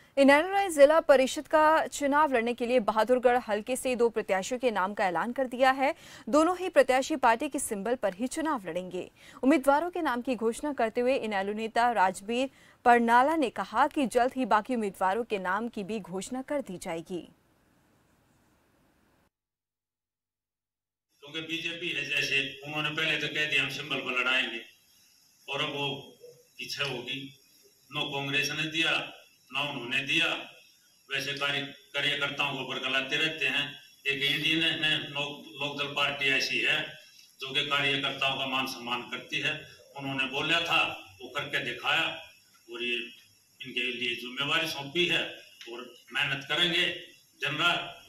इनेलो जिला परिषद का चुनाव लड़ने के लिए बहादुरगढ़ हलके से 2 प्रत्याशियों के नाम का ऐलान कर दिया है। दोनों ही प्रत्याशी पार्टी के सिंबल पर ही चुनाव लड़ेंगे। उम्मीदवारों के नाम की घोषणा करते हुए इनेलो नेता राजबीर परनाला ने कहा कि जल्द ही बाकी उम्मीदवारों के नाम की भी घोषणा कर दी जाएगी। क्योंकि बीजेपी है, जैसे उन्होंने पहले तो कह दिया हम सिंबल पर लड़ाएंगे और अब वो पीछे होगी। नो कांग्रेस ने दिया, ना उन्होंने दिया। वैसे कार्यकर्ताओं को बरगलाते रहते हैं। एक इंडियन है, लोकदल पार्टी ऐसी है जो कि कार्यकर्ताओं का मान सम्मान करती है। उन्होंने बोला था वो करके दिखाया और ये इनके लिए जिम्मेवारी सौंपी है और मेहनत करेंगे दिन रात।